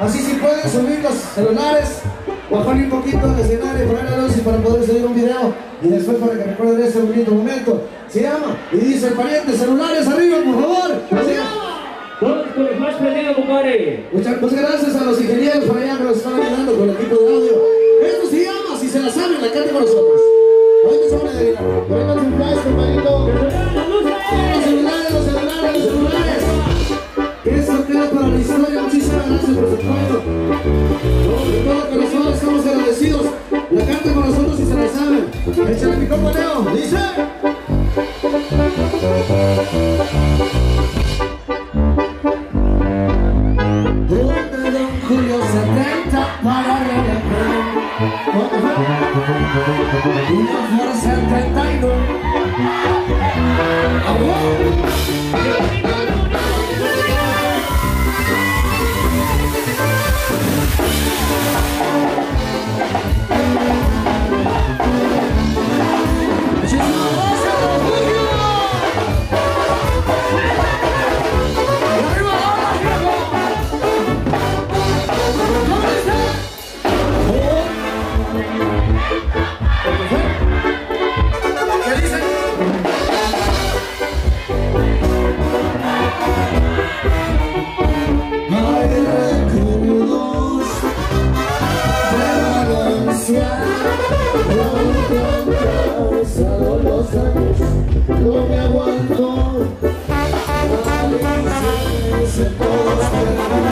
Así si pueden subir los celulares, bajarle un poquito al escenario, poner la luz para poder subir un video y después para que recuerden ese bonito momento. Se llama, y dice el pariente, celulares arriba, por favor. Se llama. Todos con el más prendido, compadre. Muchas gracias a los ingenieros por allá que nos están ayudando con el equipo de audio. Esto se llama, si se la saben, la cante con nosotros. Ahorita se van a adivinar. Ponemos un flash, compañito. Los celulares, los celulares, los celulares. Esto queda para la historia. Muchísimas gracias por su apoyo. De todo corazón estamos agradecidos. La canta con nosotros si se la saben. Échale mi compa Leo. Dice. Julio 70 para rellenar una fuerza 32. Yeah.